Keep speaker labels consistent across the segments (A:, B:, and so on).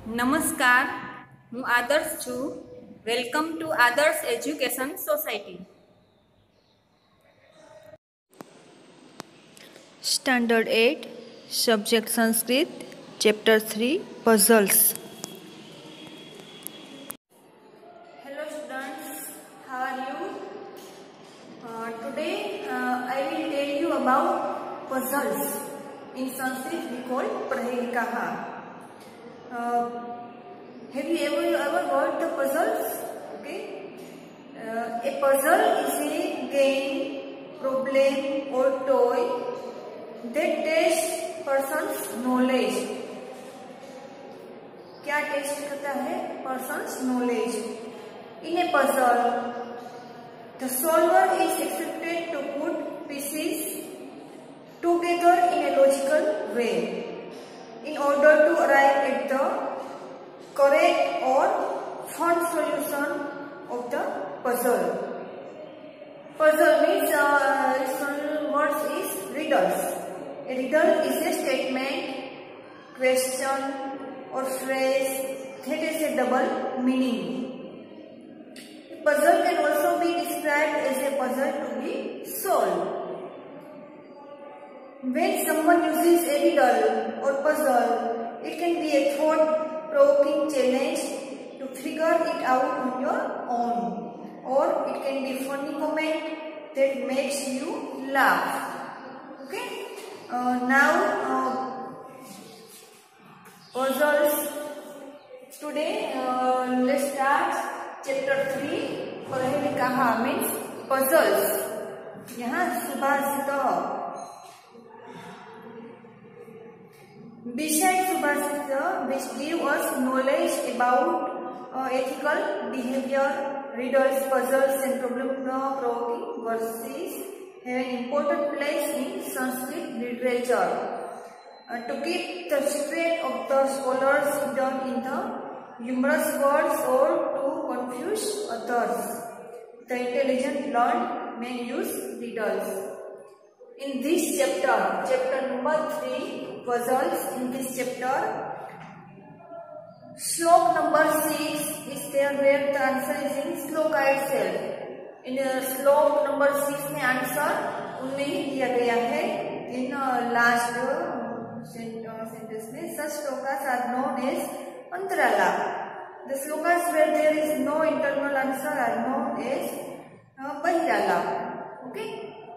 A: નમસ્કાર, હું આદર્શ છું. Welcome to Adarsh education society.
B: Standard 8, Subject Sanskrit, Chapter 3, Puzzles.
A: Hello students, how are you? Today I will tell you about puzzles. In Sanskrit we call prahelikaha. Have you ever heard the puzzles? Okay. A puzzle is a game, problem or toy that tests person's knowledge. क्या test करता है? Person's knowledge. In a puzzle, the solver is expected to put pieces together in a logical way in order to arrive at the correct or fun solution of the puzzle. Puzzle means words is riddles. A riddle is a statement, question or phrase that has a double meaning. A puzzle can also be described as a puzzle to be solved. When someone uses a riddle or puzzle, it can be a thought-provoking challenge to figure it out on your own, or it can be a funny comment that makes you laugh. Okay? Now, puzzles. Today, let's start chapter 3. prahelikaha means puzzles. यहाँ सुभाषितः. Besides subhashita, which give us knowledge about ethical behavior, riddles, puzzles and problem-provoking verses have an important place in Sanskrit literature. To keep the secret of the scholars hidden in the humorous words or to confuse others, the intelligent learned may use riddles. In this chapter, chapter number 3, puzzles, in this chapter, slok number 6 is there where the answer is in sloka itself. In slok number 6 में answer उन्हें दिया गया है. In last sentence में such slokas are known as antarala. The slokas where there is no internal answer are known as bahirala. Okay.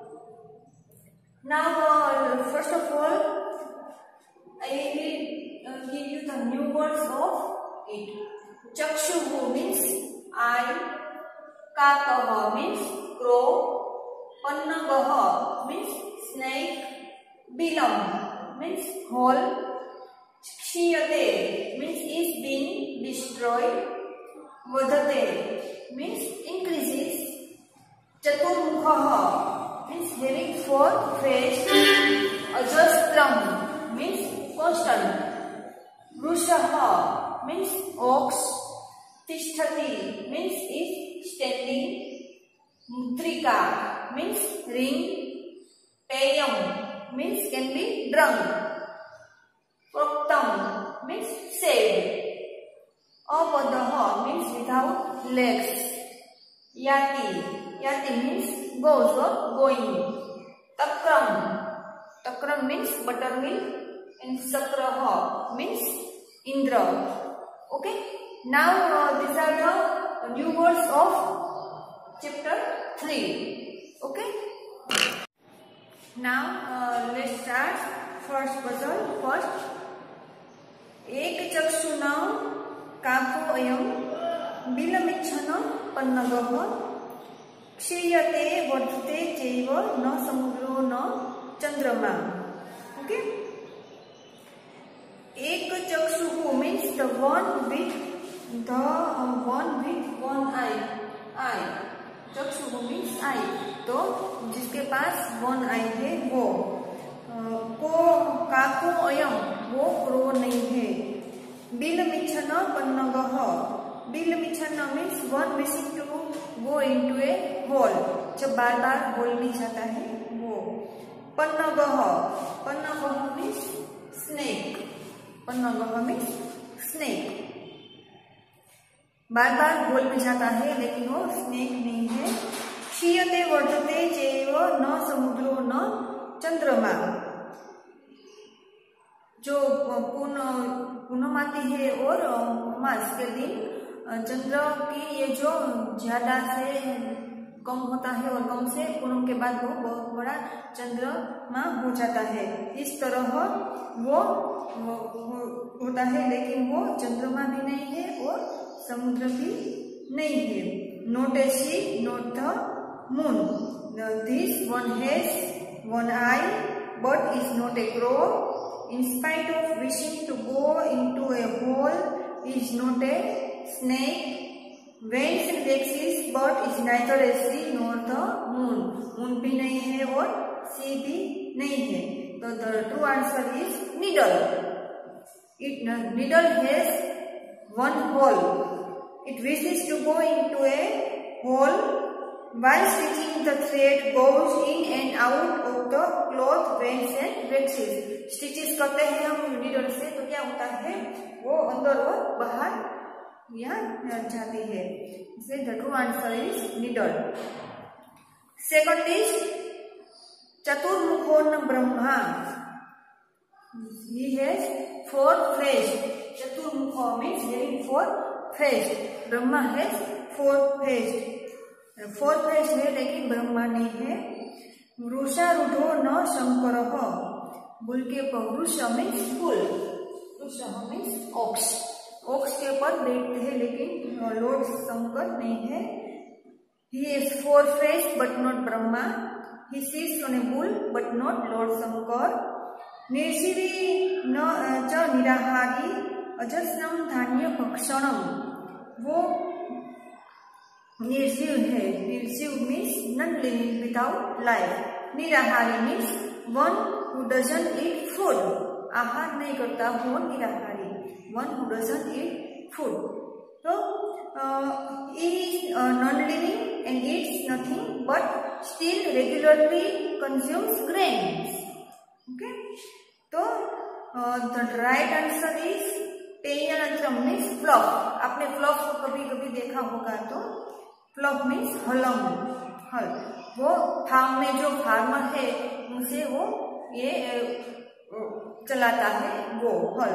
A: Now, first of all, I will give you the new words of it. Chakshuhu means eye, kakaha means crow, pannagaha means snake, bilam means hole, kshiyate means is being destroyed, vadate means increases, chaturmukhaha means having four face, ajastram means constant, vrushaha means ox, tishtati means is standing, mutrika means ring, payam means can be drunk, proktam means said, apadaha means without legs, yati means goes or going, takram means buttermilk, and sakraha means Indra. Okay. Now these are the new words of chapter 3. Okay. Now let's start first puzzle. First, ek chakshuna kako ayam bilamichhana pannagaha kshiyate vardhate chaiva na samudro na chandrama. Okay. Ek chakshuhu means the one with one eye. Chakshuhu means eye. तो जिसके पास one eye है वो. को काको अयम वो crow नहीं है. बिलमिच्छन पन्नगह. बिलमिच्छन means one wishing to go into a hole. जब बार-बार hole में जाता है वो. पन्नगह means snake. Pannagaha means snake. बार बार गोल में जाता है, लेकिन वो स्नेक नहीं है। क्षीयते वर्धते चैव न समुद्रो न चंद्रमा, जो पूर्णमाती है और अमास के दिन चंद्र की ये जो ज्यादा से कम होता है और कम से पूर्णम के बाद वो बहुत बड़ा चंद्रमा हो जाता है। इस तरह वो होता है, लेकिन वो चंद्रमा भी नहीं है और समुद्र भी नहीं है। Not a sea, not the moon, this one has one eye but is not a crow, in spite of wishing to go into a hole, is not a snake, waves and waxes but is neither a sea nor the moon, moon भी नहीं है और sea भी नहीं है। तो the true answer is needle. Needle has one hole. It wishes to go into a hole. While stitching, the thread goes in and out of the cloth, veins and waxes. Stitches करते हैं हम needle से, तो क्या होता है, वो अंदर और बाहर यहाँ जाती है। इसलिए the true answer is needle. Second is चतुर्मुखो ब्रह्मा, ही हैज 4 फेस। चतुर्मुखो means having 4 face, Brahma has 4 face. 4 face है लेकिन ब्रह्मा नहीं है। वृषारूढ़ो न शंकरः, बुल के ऊपर, वृष मीन्स बुल, वृष मीन्स ऑक्स, ऑक्स के ऊपर बैठते हैं लेकिन लॉर्ड शंकर नहीं है। He has 4 face but not Brahma, he sits on a bull but not lord Shankar. निर्जीवी न च निराहारी अजस्रम धान्य भक्षणम, वो निर्जीव है। निर्जीव means non living, without life. निराहारी means one who doesn't eat food, आहार नहीं करता वो निराहारी, one who doesn't eat food. तो he is non-living and eats nothing but still regularly consumes grains. Okay, तो the right answer is तेयनत्रम means fluff. आपने fluff को कभी कभी देखा होगा, तो fluff means हलम, हल। वो फार्म में जो फार्मर है उनसे वो ये चलाता है वो हल।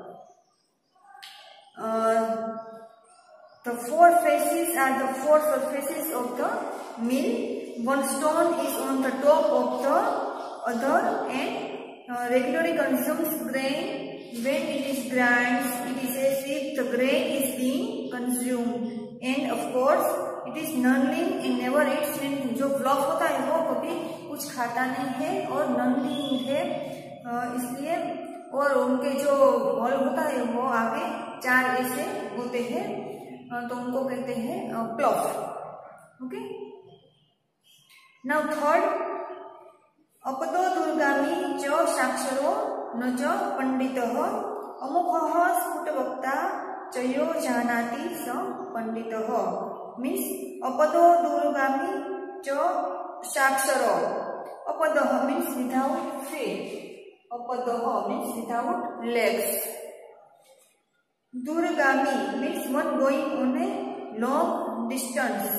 A: The 4 faces are the 4 surfaces of the mill. One stone is on the top of the other and regularly consumes grain. When it is ground, it is as if the grain is being consumed. And of course, it is non-living and never eats anything. जो flop होता है वो कभी कुछ खाता नहीं है और non-living है, इसलिए। और उनके जो हॉल होता है वो आगे 4 ऐसे होते हैं, तो उनको कहते हैं क्लॉफ। ओके, नाउ थर्ड, अपदो दुर्गामी च साक्षरो न च पंडितः, अमुखः स्फुटवक्ता चयो जानाति स पंडितः। मीन्स अपदो दुर्गामी च साक्षरो, अपदः मीन्स विदाउट फीट, अपदः मीन्स विदाउट लेग्स। दूरगामी means one going on a long distance.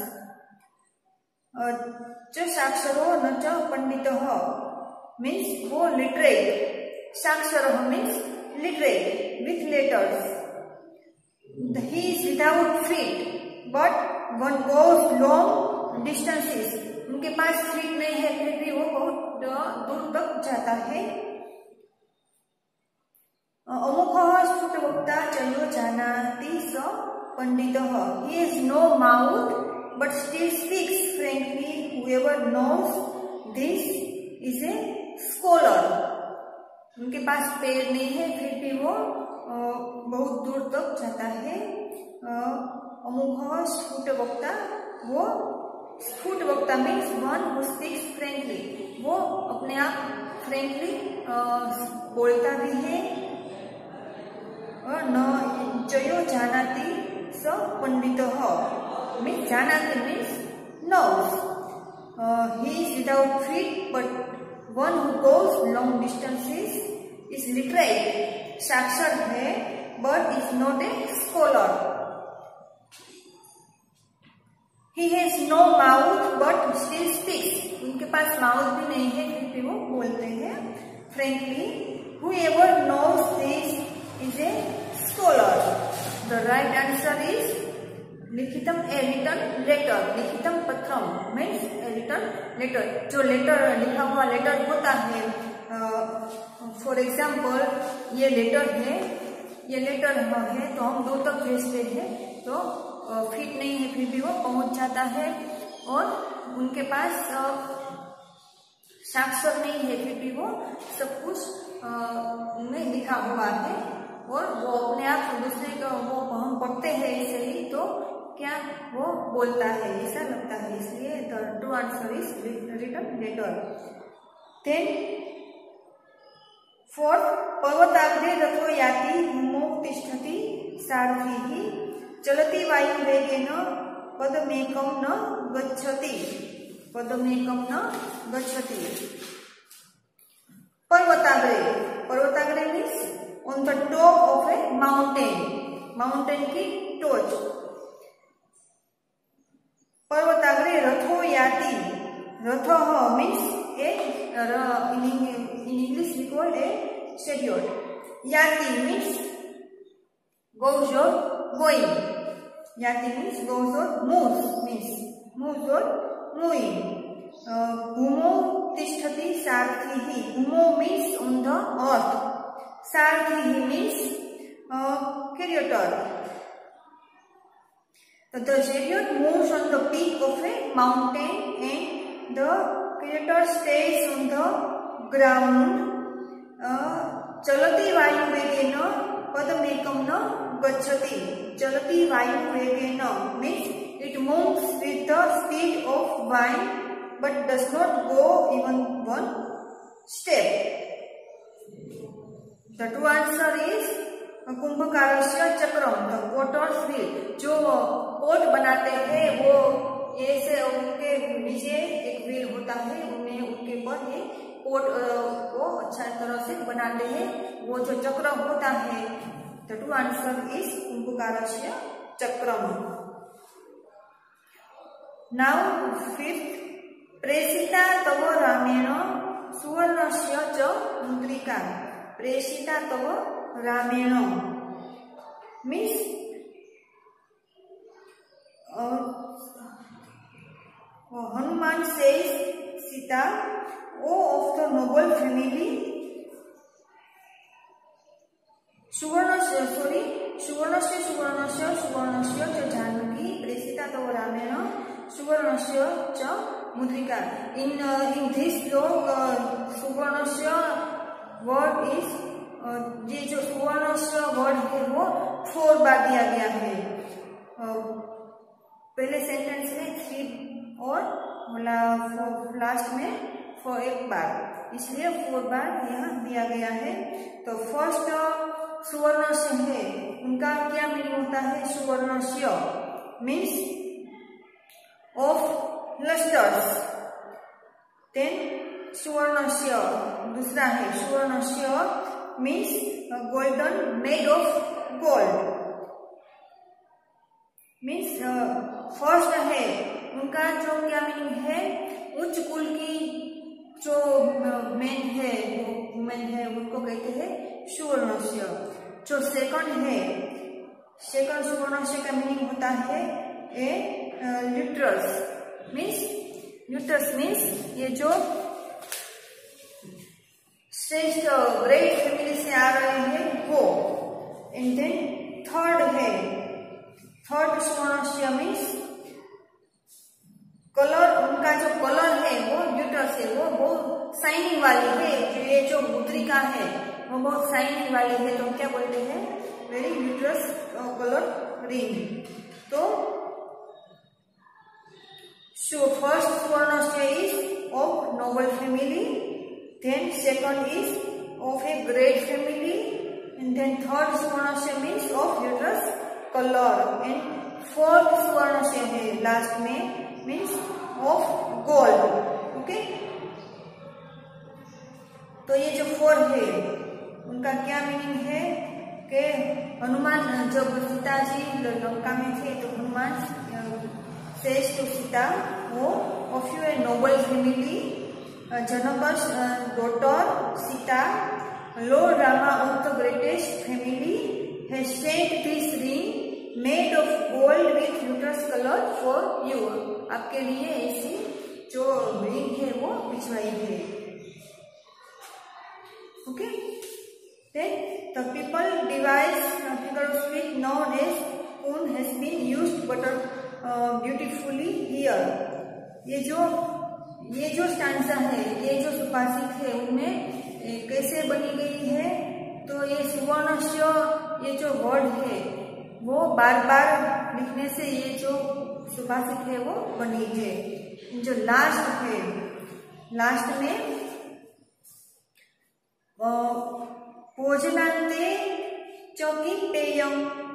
A: च साक्षरो न च पंडितः मीन्स वो लिटरेट, साक्षरः means literate with letters. He is without feet but one goes long distances. उनके पास फीट नहीं है फिर भी वो बहुत दूर तक जाता है। अमुखः स्फुटवक्ता चयो जानाति स पंडितः, he has no mouth but still speaks frankly. Whoever knows this is a scholar. उनके पास पैर नहीं है फिर भी वो बहुत दूर तक जाता है। अमुखः स्फुटवक्ता, वो स्फुटवक्ता means one who speaks frankly, वो अपने आप फ्रेंकली बोलता भी है। न चयो जानाति स पंडितः मीन्स जानाति means knows. He is without feet but one who goes long distances is literate, साक्षर है but is not a scholar. He has no mouth but still speaks. उनके पास माउथ भी नहीं है फिर भी वो बोलते हैं. Frankly, whoever knows this is a scholar. The right answer is लिखितम ए रिटर्न लेटर. लिखितम पत्रम मीन्स ए रिटर्न लेटर. जो लेटर लिखा हुआ लेटर होता है, फॉर एग्जाम्पल ये लेटर है, ये लेटर है तो हम दूर तक भेजते हैं तो फिट नहीं है फिर भी वो पहुंच जाता है और उनके पास साक्षर नहीं है फिर भी वो सब कुछ उनमें लिखा हुआ है और वो अपने आप दूसरे को वो हम पढ़ते हैं ऐसे ही तो क्या वो बोलता है ऐसा लगता है. इसलिए the true answer is written letter. Then fourth, पर्वताग्रे रथो याति भूमौ तिष्ठति सारथिः चलति वायुवेगेन पदमेकं न गच्छति. पदमेकं न गच्छति. पर्वताग्रे, पर्वताग्रे means on the top of a mountain. Mountain की टोच. पर्वताग्रे रथो याति. रथः means in English we call a chariot. Yati means goes or going. Yati means goes or moves, means moves or moving. Bhumo tisthati sarthihi. Bhumo means on the earth. Sarthihi means charioteer. The chariot moves on the peak of a mountain and the charioteer stays on the ground. चलति वायुवेगेन पदमेकं न गच्छति. चलति वायुवेगेन means it moves with the speed of wind but does not go even one step. The true answer is कुंभकारस्य चक्रम. The potter's wheel. जो pot बनाते हैं वो ऐसे उनके नीचे एक व्हील होता है, उन्हें उनके ऊपर ये पोट को अच्छा तरह से बनाते हैं. वो जो चक्र होता है द ट्रू आंसर इज कुंभकारस्य चक्रम. नाउ फिफ्थ, प्रेषिता तव रामेण सुवर्णस्य च मुद्रिका. प्रेषिता तव रामेण means Hanuman says Sita, O of the noble family, सुवर्णस्य च जानकी प्रेषिता तव रामेण सुवर्णस्य च मुद्रिका. In this श्लोक सुवर्णस्य वर्ड इज ये जो सुवर्णस्य वर्ड है वो 4 बार दिया गया है. पहले सेंटेंस में 3 और लास्ट में 4 एक बार, इसलिए 4 बार यहाँ दिया गया है. तो फर्स्ट सुवर्णस्य है, उनका क्या मीनिंग होता है? सुवर्णस्य मीन्स ऑफ लस्टर्स. देन सुवर्णस्य दूसरा है, सुवर्णस्य means golden made of gold. Means first है उनका जो क्या मीनिंग है, उच्च कुल की जो मेन है वो वुमेन है उनको कहते हैं सुवर्णस्य. जो सेकंड है, सेकंड सुवर्णस्य का मीनिंग होता है ए ल्यूट्रस. मीन्स ये जो श्रेष्ठ ग्रेट फैमिली से आ रहे हैं वो. एंड देन थर्ड है, थर्ड सुवर्णस्य मीन्स कलर. उनका जो कलर है वो ल्यूट्रस है, वो बहुत शाइनिंग वाली है. ये जो मुद्रिका है वो बहुत शाइनिंग वाली है, तो क्या बोलते हैं? Very lustrous colour ring. तो फर्स्ट सुवर्णस्य is of noble family, then second is of a great family, and then third सुवर्णस्य means of lustrous colour, and fourth सुवर्णस्य है लास्ट में मीन्स ऑफ गोल्ड. ओके, तो ये जो 4 है उनका क्या मीनिंग है कि हनुमान जब सीता जी लंका में थे तो Hanuman says to Sita, "Oh, of you a noble family, Janaka's daughter Sita, Lord Rama of the greatest family has sent this ring made of gold with lotus color for you." आपके लिए ऐसी जो रिंग है वो भिजवाई है। Okay, then the people device figure of speech known as kun has been used but beautifully here। ये जो स्टैंजा है, ये जो सुभाषित है, उनमें कैसे बनी गई है? तो ये सुवर्णस्य, ये जो वर्ड है वो बार बार लिखने से ये जो सुभाषित है वो बनी है। जो लास्ट है, लास्ट में भोजनांते चौकी पेयम,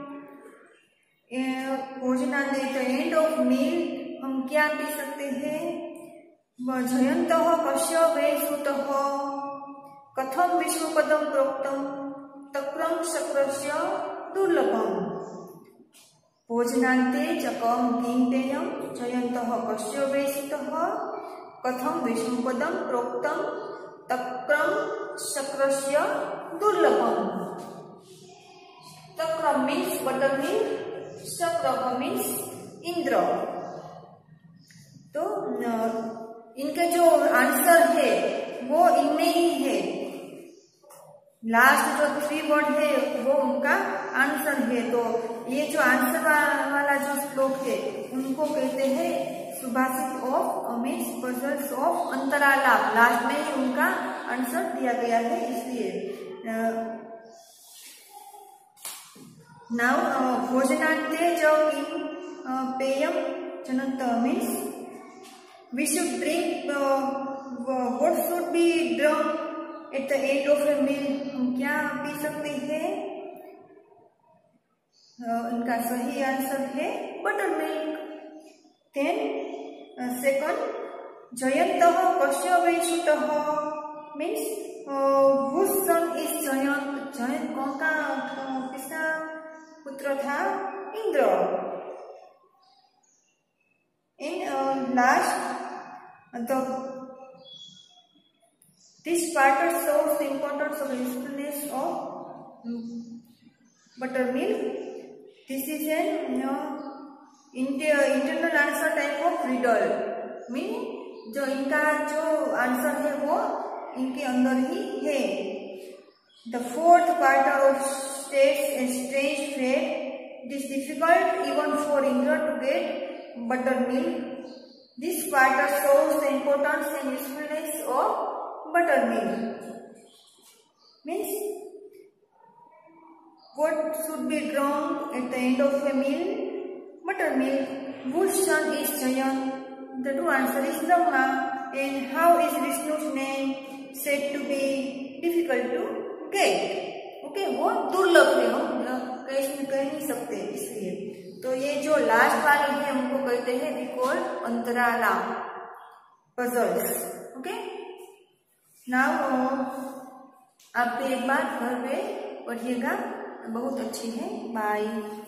A: भोजनांते द एंड ऑफ मील हम क्या पी सकते हैं? जयंतः कस्य वै सुतः कथम विष्णुपदम प्रोक्तम तक्रम शक्रस्य दुर्लभम। भोजनांते चकम किं पेयम जयंतः कस्य वै सुतः कथम विष्णुपदम प्रोक्तम तक्रम शक्रस्य दुर्लभम। तक्रम means buttermilk, Shakra means Indra. तो इनके जो आंसर है वो इनमें ही है। लास्ट जो 3 वर्ड है वो उनका आंसर है। तो ये जो आंसर वाला जो श्लोक है उनको कहते हैं सुभाषित ऑफ मीन्स पजल्स ऑफ अंतरालाप। लास्ट में ही उनका आंसर दिया गया है, इसलिए। नाउ भोजनांते जो पेयम जनंत means we should drink what should be drunk at the end of a meal। हम क्या पी सकते हैं? इनका सही आंसर है बटर मिल्क। देन सेकंड जयंतः कस्य वै सुतः means whose son is Jayant. Jayant कौन का किसका पुत्र था? Indra. In last this part shows the importance of usefulness of buttermilk. This is an internal answer type of riddle। Mean जो इनका जो आंसर है वो इनके अंदर ही है। The fourth part of states a strange fact. It is difficult even for Indra to get buttermilk. This part shows the importance and usefulness of buttermilk। Means what should be drunk at the end of a meal? Buttermilk। Whose son is Jayant? The true answer is Brahma। And how is Vishnu's name said to be difficult to get? Okay, वो दुर्लभ है, हम कह नहीं सकते, इसलिए। तो ये जो लास्ट वाली है उनको कहते हैं विकोल अंतरालाप पजल्स। ओके, नाउ आप एक बार घर पे पढ़िएगा, बहुत अच्छी है। बाय।